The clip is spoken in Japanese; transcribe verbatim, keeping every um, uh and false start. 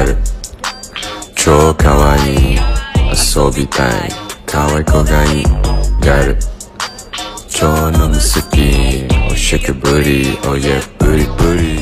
ル超かわいい遊びたいかわい子がいいギャル超飲む好きおしゃけぶりおやぶりぶり